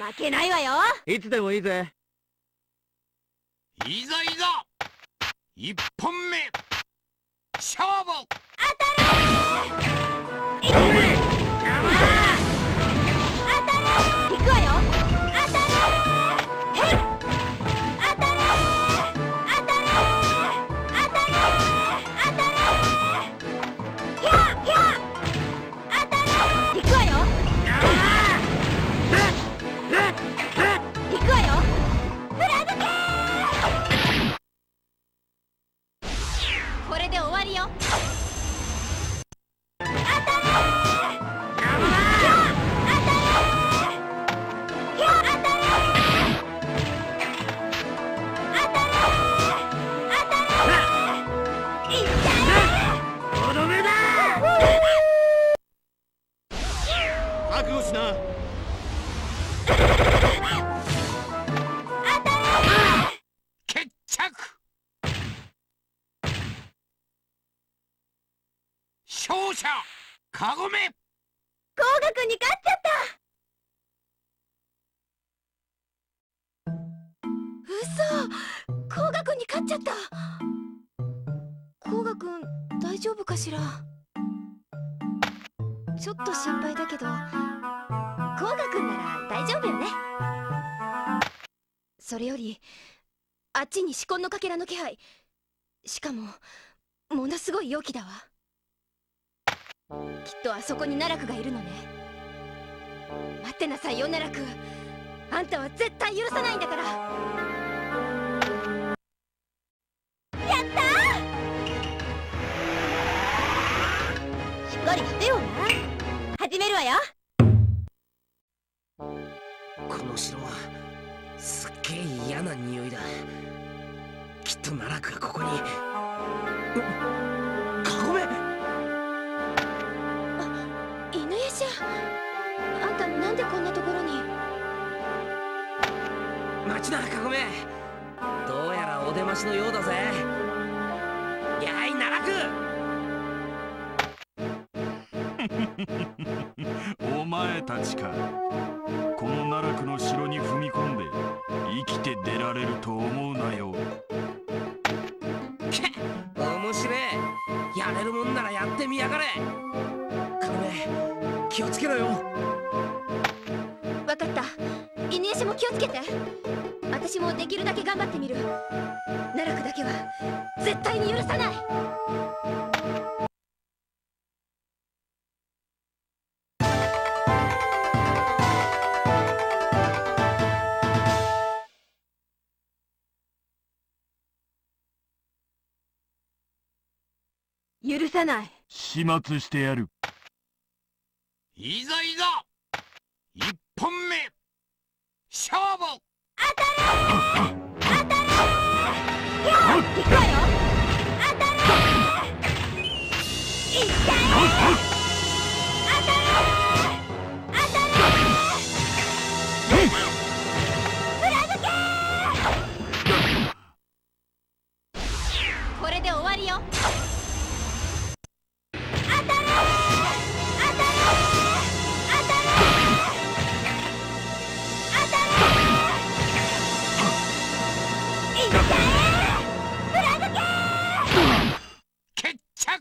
負けないわよ。 いつでもいいぜ。 いざいざ一本目勝負。 当たる。いくわよ。当たる。いくわよ。当たる。へい。当たる。当たる。当たる。当たる。ひゃひゃ。当たる。いくわよ。いくわよ。裏付け。これで終わりよ。 覚悟しな。 決着。勝者カゴメ。 甲賀君に勝っちゃった。嘘、甲賀君に勝っちゃった。甲賀君大丈夫かしら。ちょっと心配だけど、甲賀君なら大丈夫よね。それよりあっちに紫紺のかけらの気配、しかもものすごい陽気だわ。きっとあそこに奈落がいるのね。待ってなさいよ奈落。あんたは絶対許さないんだから。やったー。しっかりしてよな。始めるわよ。 この城はすっげえ嫌な匂いだ。きっと奈落がここに。カゴメ。 犬夜叉、あんたなんでこんなところに。 待ちなカゴメ。どうやらお出ましのようだぜ。やい奈落。 お前たちか。この奈落の城に踏み込んで生きて出られると思うなよ。 けっ、面白え。やれるもんならやってみやがれ。カゴメ、気をつけろよ。 わかった。犬夜叉も気をつけて。私もできるだけ頑張ってみる。奈落だけは絶対に許さない。許さない。 始末してやる。 いざいざ一本目勝負。 当たる。当たる。ひゃー。いくわよ。当たる。いっちゃえ。当たる。当たる。裏付け。これで終わりよ。 決着。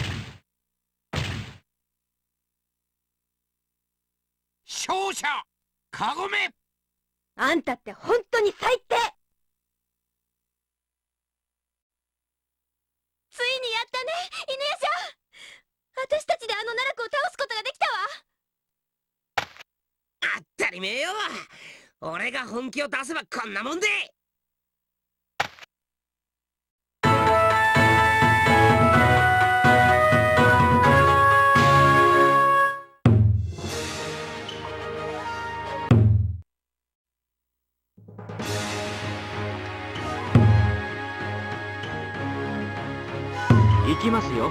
勝者カゴメ。 あんたって本当に最低。ついにやったね、犬夜叉。私たちであの奈落を倒すことができたわ。 当たり前よ。俺が本気を出せばこんなもんで。 行きますよ。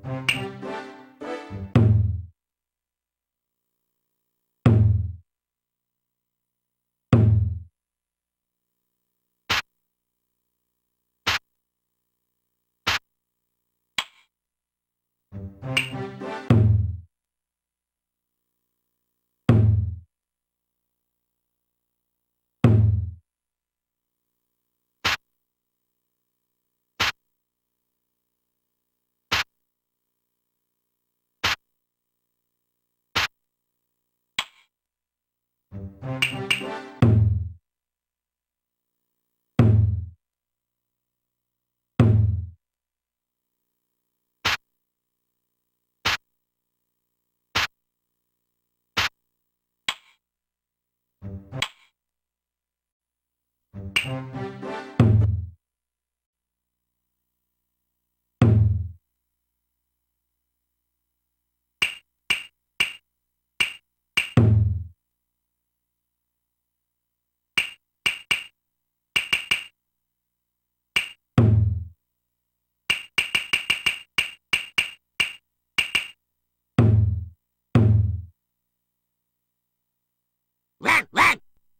ワンワン。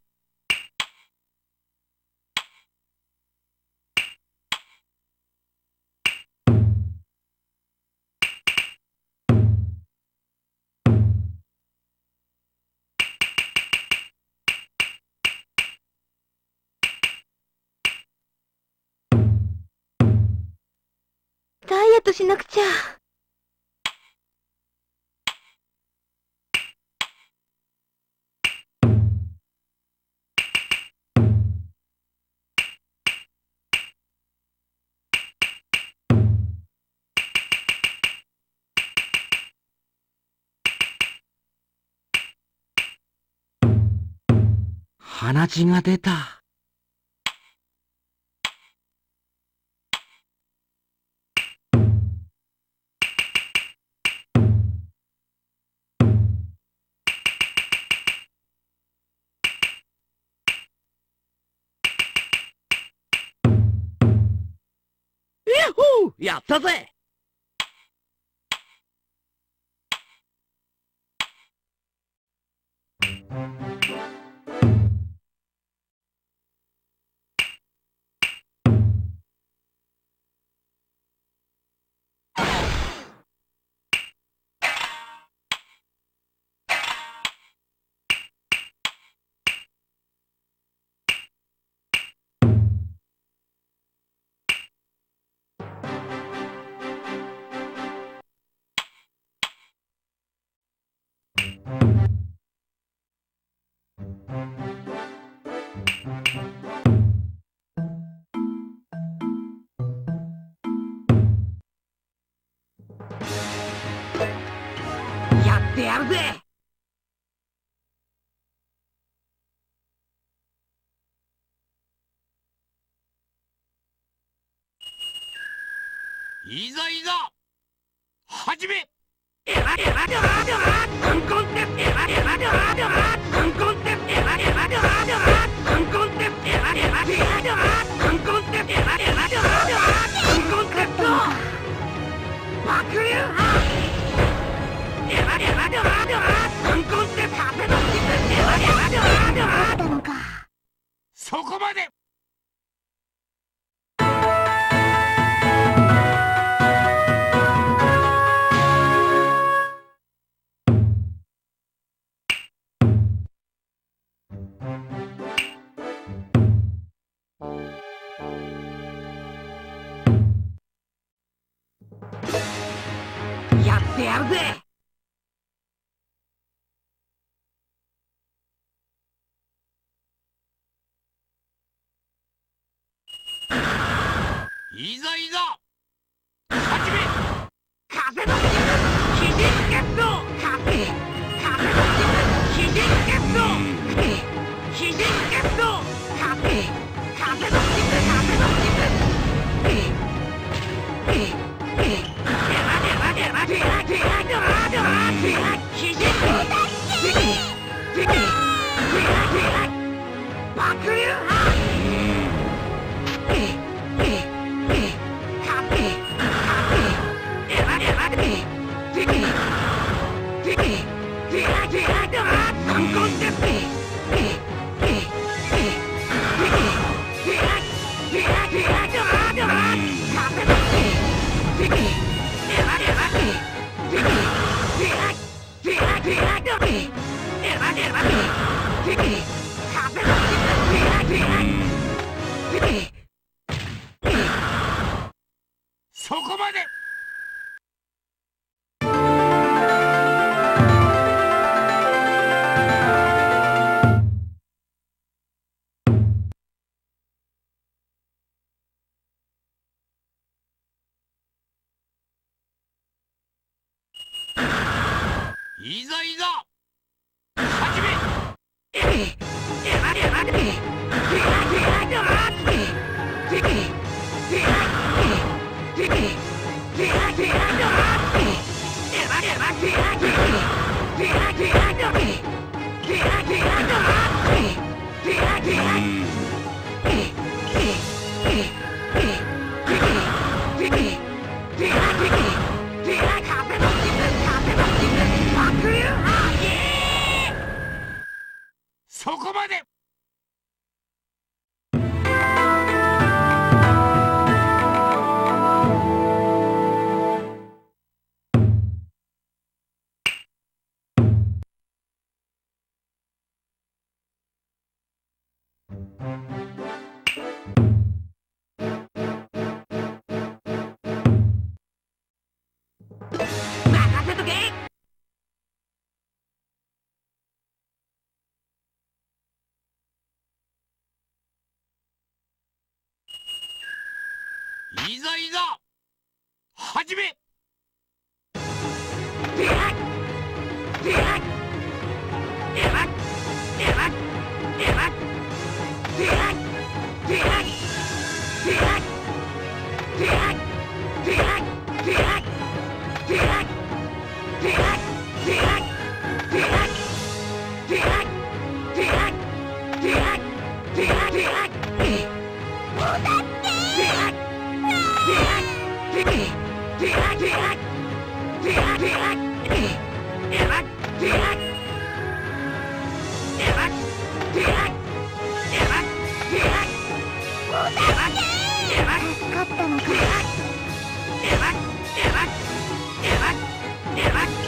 ダイエットしなくちゃ。 鼻血が出た。ヤッホー！やったぜ！やってやるぜ！ いざいざ始め。そこまで。 やってやるぜ！ いざいざ始め。 風のヒジンゲット！風のヒジンゲット！ヒジンゲット！風の爆流波！ いざいざ始め。そこまで。 任せとけ。 いざいざ始め。 勝ったのか。